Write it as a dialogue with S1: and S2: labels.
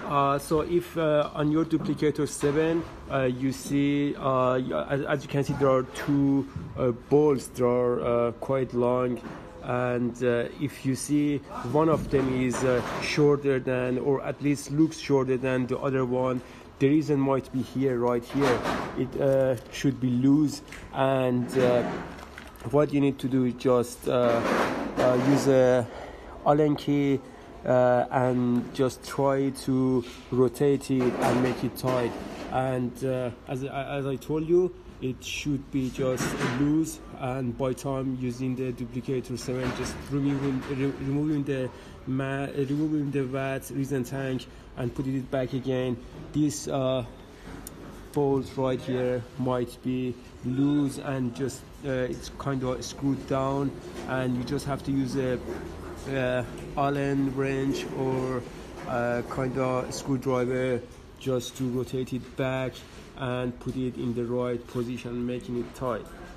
S1: So if on your duplicator 7 you see as you can see there are two bolts that are quite long, and if you see one of them is shorter than, or at least looks shorter than the other one, the reason might be here, right here. It should be loose, and what you need to do is just use a Allen key and just try to rotate it and make it tight. And as I told you, it should be just loose, and by time using the duplicator 7, just removing the VAT resin tank and putting it back again. This bolt right here might be loose and just it's kind of screwed down, and you just have to use a Allen wrench or kind of screwdriver just to rotate it back and put it in the right position, making it tight.